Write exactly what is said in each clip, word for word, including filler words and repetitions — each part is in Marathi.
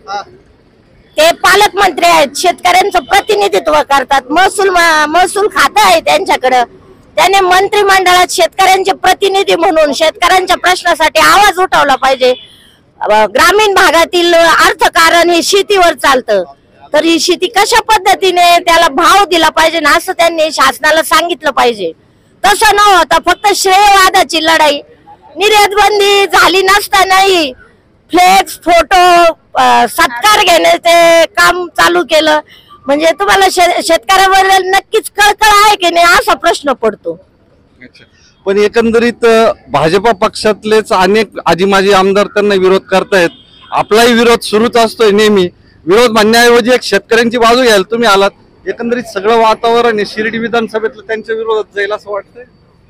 ते पालकमंत्री आहेत, शेतकऱ्यांचं प्रतिनिधित्व करतात, महसूल महसूल खातं आहे त्यांच्याकडे। त्याने मंत्रिमंडळात शेतकऱ्यांचे प्रतिनिधी म्हणून शेतकऱ्यांच्या प्रश्नासाठी आवाज उठवला पाहिजे। ग्रामीण भागातील अर्थकारण हे शेतीवर चालतं, तर ही शेती कशा पद्धतीने त्याला भाव दिला पाहिजे ना असं त्यांनी शासनाला सांगितलं पाहिजे। तसं न होता फक्त श्रेयवादाची लढाई, निर्यात बंदी झाली नसतानाही फ्लेक्स फोटो सत्कार घेण्याचे काम चालू केलं, म्हणजे तुम्हाला शेतकऱ्याबद्दल नक्कीच कळकळ आहे की नाही असा प्रश्न पडतो। पण एकंदरीत भाजपा पक्षातलेच अनेक आजी माजी आमदार त्यांना विरोध करतायत, आपलाही विरोध सुरूच असतोय नेहमी। विरोध म्हणण्याऐवजी एक शेतकऱ्यांची बाजू घ्यायला तुम्ही आलात, एकंदरीत सगळं वातावरण शिर्डी विधानसभेतलं त्यांच्या विरोधात जाईल असं वाटतंय?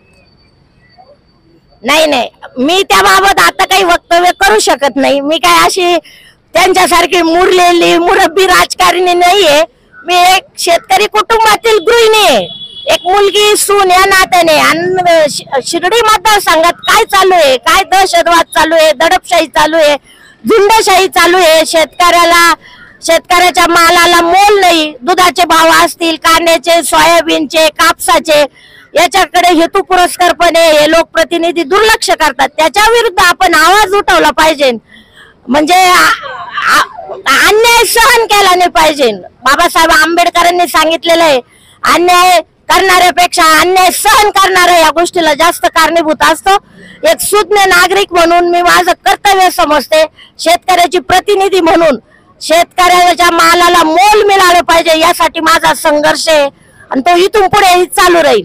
नाही नाही, मी त्याबाबत आता काही वक्तव्य करू शकत नाही। मी काय अशी त्यांच्यासारखी मुरलेली मुरब्बी राजकारणी नाहीये। मी एक शेतकरी कुटुंबातील गृहिणी आहे, एक मुलगी सून या नात्याने। आणि शिर्डी मतदारसंघात काय चालू आहे, काय दहशतवाद चालू आहे, दडपशाही चालू आहे, झुंडशाही चालू आहे। शेतकऱ्याला शेतकऱ्याच्या मालाला मोल नाही, दुधाचे भाव असतील, कांद्याचे, सोयाबीनचे, कापसाचे, याच्याकडे हेतू पुरस्कारपणे हे लोकप्रतिनिधी दुर्लक्ष करतात। त्याच्या विरुद्ध आपण आवाज उठवला पाहिजे, म्हणजे अन्याय सहन केला नाही पाहिजे। बाबासाहेब आंबेडकरांनी सांगितलेलं आहे, अन्याय करणाऱ्यापेक्षा अन्याय सहन करणारा या गोष्टीला जास्त कारणीभूत असतो। एक सुज्ञ नागरिक म्हणून मी माझं कर्तव्य समजते, शेतकऱ्याची प्रतिनिधी म्हणून शेतकऱ्याच्या मालाला मोल मिळालं पाहिजे यासाठी माझा संघर्ष आहे आणि तो इथून पुढे चालू राहील।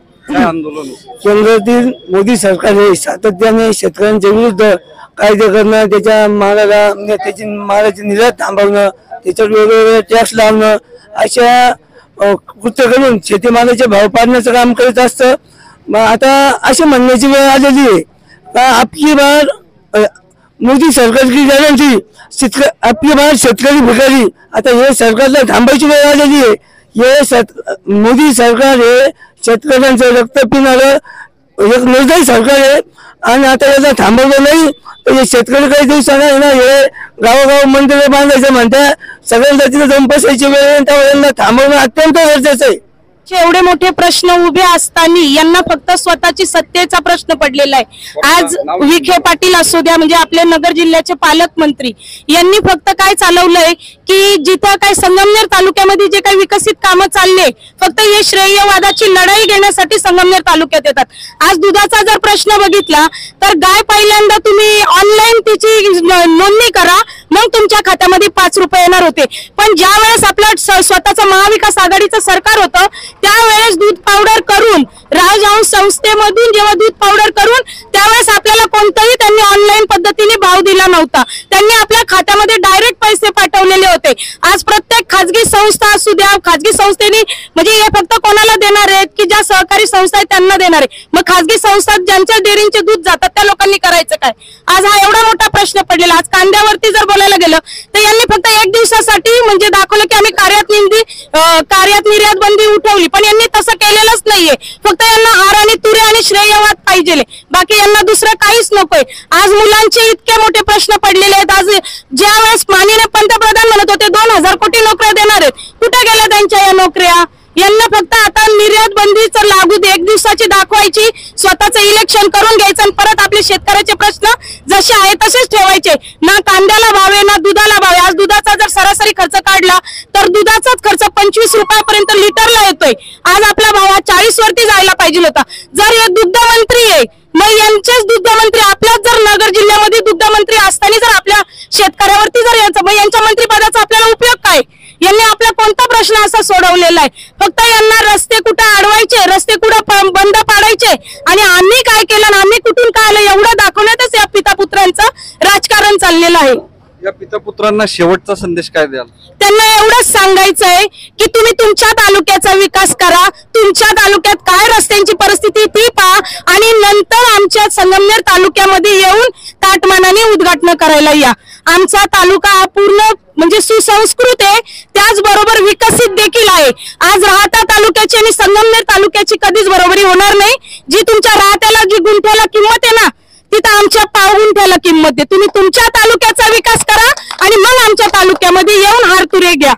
आंदोलन केंद्रातील मोदी सरकारने सातत्याने शेतकऱ्यांच्या विरुद्ध कायदे करणं, त्याच्या मालाला त्याची मालाची निर्यात थांबवणं, त्याच्यावर वेगवेगळे टॅक्स लावणं, अशा कृत्य करून शेतीमालाचे भाव पाडण्याचं काम करत असतं। आता असे म्हणण्याची वेळ आलेली आहे का आपली बार मोदी सरकार की गॅरंटी, शेतकरी आपली बार शेतकरी भिकारी। आता हे सरकारला थांबायची वेळ आलेली आहे। हे मोदी सरकार हे शेतकऱ्यांचं रक्त पिणारं एक निर्दयी सरकार आहे आणि आता याला थांबवलं नाही तर हे शेतकरी काही दिवसांना ना हे गावोगाव मंदिर बांधायचं म्हणतात, सगळ्यांना तिथे जाऊन बसायची वेळ, त्यांना थांबवणं अत्यंत गरजेचं आहे। एवढे मोठे प्रश्न उभे असताना यांना फक्त स्वतःची सत्तेचा प्रश्न पडलेला आहे। आज विखे पाटील असू द्या, म्हणजे आपले नगर जिल्ह्याचे पालकमंत्री, यांनी फक्त काय चालवलंय की जिथं काय संगमनेर तालुक्यामध्ये जे काही विकसित कामं चालले, फक्त हे श्रेयवादाची लढाई घेण्यासाठी संगमनेर तालुक्यात येतात। आज दुधाचा जर प्रश्न बघितला तर गाय पहिल्यांदा तुम्ही ऑनलाईन तिची नोंदणी करा, मग तुमच्या खात्यामध्ये पाच रुपये येणार होते। पण ज्या वेळेस आपलं स्वतःचं महाविकास आघाडीचं सरकार होतं त्यावेळेस दूध पावडर करून राजहंस संस्थेमधून जेव्हा दूध पावडर करून त्यावेळेस आपल्याला कोणताही त्यांनी ऑनलाईन पद्धतीने भाव दिला नव्हता, त्यांनी आपल्या खात्यामध्ये डायरेक्ट पैसे पाठवलेले होते। आज प्रत्येक खाजगी संस्था असू द्या, खाजगी संस्थेने म्हणजे हे फक्त कोणाला देणार आहेत की ज्या सहकारी संस्था आहेत त्यांना देणार आहे, मग खाजगी संस्था ज्यांच्या डेअरींचे दूध जातात त्या लोकांनी करायचं काय? आज हा एवढा मोठा प्रश्न पडलेला। आज कांद्यावरती जर बोलायला गेलं तर यांनी फक्त एक दिवसासाठी म्हणजे दाखवलं की आम्ही कार्यात निंदी कार्यात निर्यात बंदी उठवली, पण यांनी तसं केलेलंच नाहीये। फक्त यांना हार आणि तुरे आणि श्रेयवाद पाहिजे, बाकी यांना दुसरं काहीच नकोय। आज मुलांचे इतके मोठे प्रश्न पडलेले आहेत। आज ज्या वेळेस माननीय पंतप्रधान म्हणत होते दोन हजार कोटी नोकऱ्या देणार आहेत, कुठे गेल्या त्यांच्या या नोकऱ्या? यांना फक्त आता निर्यात बंदीच लागू दे, एक दिवसाची दाखवायची, स्वतःचं इलेक्शन करून घ्यायचं आणि परत आपले शेतकऱ्याचे प्रश्न जसे आहे तसेच ठेवायचे। ना कांद्याला भाव आहे ना दुधाला भाव आहे। आज दुधाचा जर सरासरी खर्च काढला तर दुधाचाच खर्च पंचवीस रुपयापर्यंत लिटरला येतोय। आज आपला भाव हा चाळीस वरती जायला पाहिजे होता। जर हे दुग्ध मंत्री आहे, मग यांचेच दुग्ध मंत्री आपल्याच जर नगर जिल्ह्यामध्ये दुग्ध मंत्री असताना जर आपल्या शेतकऱ्यावरती जर यायचं, मग यांच्या मंत्रिपदाचा आपल्याला उपयोग काय? यांनी आपला कोणता प्रश्न असा सोडवलेला आहे? फक्त यांना रस्ते कुठे अडवायचे, रस्ते कुठे बंद पाडायचे आणि आम्ही काय केलं ना आम्ही कुठून काय आलं एवढं दाखवण्यातच या पितापुत्रांचं राजकारण चाललेलं आहे। या पितापुत्रांना शेवटचा संदेश काय द्याल? त्यांना एवढंच सांगायचंय की तुम्ही तुमच्या तालुक्याचा विकास करा, तुमच्या तालुक्यात काय रस्त्यांची परिस्थिती ती पहा आणि नंतर आमच्या संगमनेर तालुक्यामध्ये येऊन ताटमानाने उद्घाटन करायला या। आमचा तालुका हा पूर्ण म्हणजे सुसंस्कृत आहे, त्याचबरोबर विकसित देखील आहे। आज राहता तालुक्याची आणि संगमनेर तालुक्याची कधीच बरोबरी होणार नाही। जी तुमच्या राहत्याला जी गुंठ्याला किंमत आहे ना, तिथं आमच्या पाव गुंठ्याला किंमत आहे। तुम्ही तुमच्या तालुक्याचा विकास करा आणि मग आमच्या तालुक्यामध्ये येऊन हारतुरे घ्या.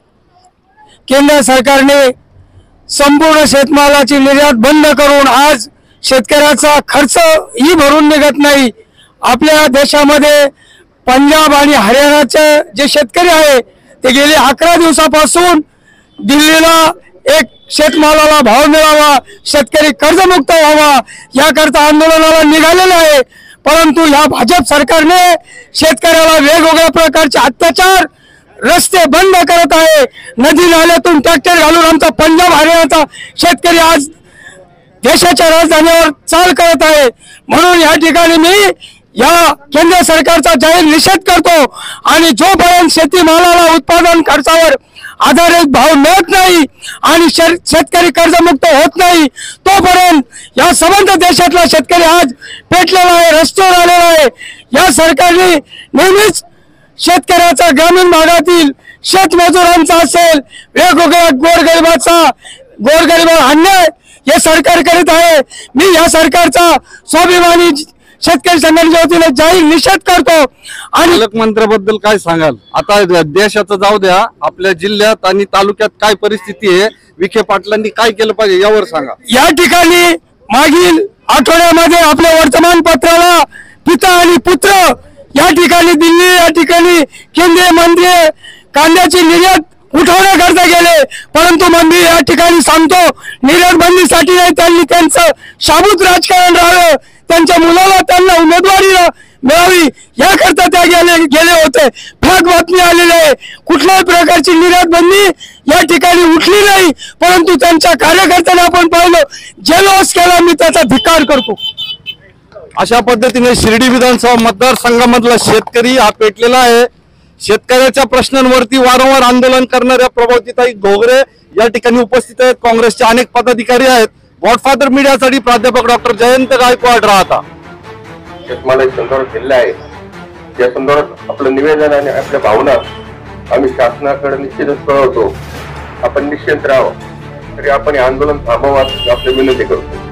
केंद्र सरकारने संपूर्ण शेतमालाची निर्यात बंद करून आज शेतकऱ्याचा खर्च ही भरून निघत नाही. आपल्या देशामध्ये पंजाब आणि हरियाणाचे जे शेतकरी आहे ते गेले अकरा दिवसापासून दिल्लीला एक शेतमालाला भाव मिळावा, शेतकरी कर्जमुक्त व्हावा याकरता आंदोलनाला निघालेले आहे. परंतु या भाजप सरकारने शेतकऱ्याला वेगवेगळ्या प्रकारचे अत्याचार, रस्ते बंद करत आहे, नदी नाल्यातून ट्रॅक्टर घालून आमचा पंजाब हरियाणाचा शेतकरी आज देशाच्या राजधानीवर चाल करत आहे. म्हणून या ठिकाणी मी या केंद्र सरकारचा जाहीर निषेध करतो आणि जोपर्यंत शेतीमालाला उत्पादन खर्चावर आधारित भाव मिळत नाही आणि शेतकरी कर्जमुक्त होत नाही तोपर्यंत या संबंध देशातला शेतकरी आज पेटलेला आहे, रस्त्यावर आलेला आहे. या सरकारने नेहमीच शेतकऱ्याचा, ग्रामीण भागातील शेतमजुरांचा असेल, वेगवेगळ्या गोरगरिबाचा गोरगरिबावर अन्याय हे सरकार करीत आहे. मी या सरकारचा स्वाभिमानी शेतकरी संघटनेच्या वतीने जाहीर निषेध करतो. आणि पालकमंत्र्याबद्दल काय सांगाल? आता देशाचं जाऊ द्या, आपल्या जिल्ह्यात आणि तालुक्यात काय परिस्थिती आहे, विखे पाटलांनी काय केलं पाहिजे यावर सांगा. या ठिकाणी मागील आठवड्यामध्ये आपल्या वर्तमानपत्राला पिता आणि पुत्र या ठिकाणी दिल्ली या ठिकाणी केंद्रीय मंत्री कांद्याची निर्यात उठवण्याकरता गेले, परंतु मंत्री या ठिकाणी सांगतो निर्यात बंदीसाठी नाही, त्यांनी त्यांचं शाबूत राजकारण राहावं, त्यांच्या मुलाला त्यांना उमेदवारी मिळावी याकरता त्या गेले गेले होते. फाक बातमी आलेली आहे, कुठल्याही प्रकारची निर्यात बंदी या ठिकाणी उठली नाही, परंतु त्यांच्या कार्यकर्त्यांना आपण पाहिलं जल्लोष केला. मी त्याचा धिक्कार करतो. अशा पद्धतीने शिर्डी विधानसभा मतदारसंघामधला शेतकरी हा पेटलेला आहे. शेतकऱ्याच्या प्रश्नांवरती वारंवार आंदोलन करणाऱ्या प्रभावतीताई घोगरे या ठिकाणी उपस्थित आहेत. काँग्रेसचे अनेक पदाधिकारी आहेत. गॉडफादर मीडियासाठी प्राध्यापक डॉक्टर जयंत गायकवाड राहता. शेतमाला संदर्भात दिलेला आहे, त्या संदर्भात आपलं निवेदन आणि आपल्या भावना आम्ही शासनाकडे निश्चितच कळवतो. आपण निश्चिंत राहावं, तरी आपण हे आंदोलन थांबवा आपली विनंती करतो.